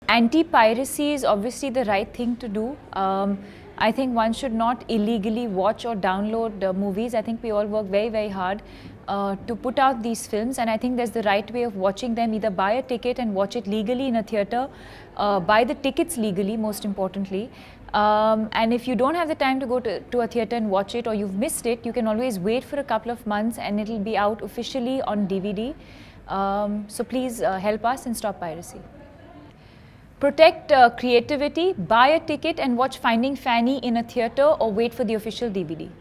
Anti-piracy is obviously the right thing to do. I think one should not illegally watch or download movies. I think we all work very, very hard to put out these films, and I think there's the right way of watching them. Either buy a ticket and watch it legally in a theatre, buy the tickets legally, most importantly. And if you don't have the time to go to a theatre and watch it, or you've missed it, you can always wait for a couple of months and it'll be out officially on DVD. So please help us and stop piracy. Protect creativity, buy a ticket and watch Finding Fanny in a theatre or wait for the official DVD.